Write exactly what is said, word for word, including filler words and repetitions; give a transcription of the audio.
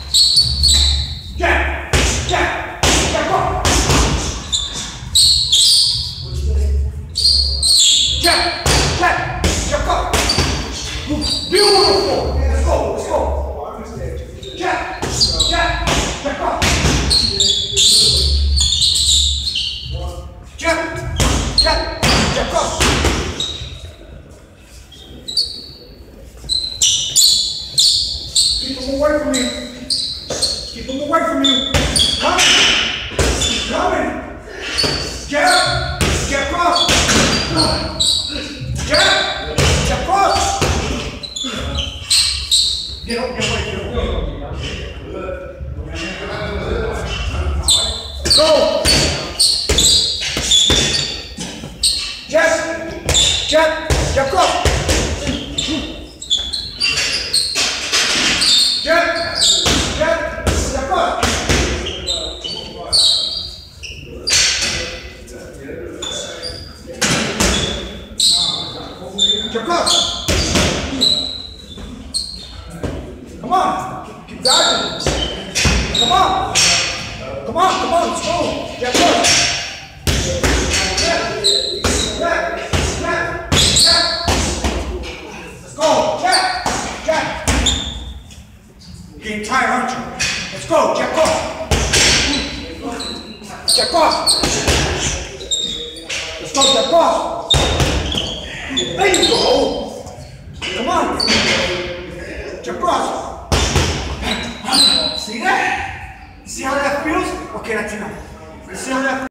Jab, jab, jab up. Jab, jab, jab up. Beautiful. Let's go, let's go. Jab, jab, jab up. Jab, jab, jab up. Keep them away from you. Keep them away from you. Coming. Coming. Jab. Jab cross. Jab. Jab cross. Get up, get away, get away. Go. Jab. Jab. Jab cross. Jab, jab, jab up. Jab cross. Come on, keep dodging. Come on, come on, come on, let's go. Jab cross. Jab, jab, jab, jab. Let's go. Jab, jab. You're getting tired, aren't you? Let's go, jab off. Jab off. Let's go, jab off. There you go. Come on. Jab off. See that? See how that feels? Okay, that's enough. See how that feels?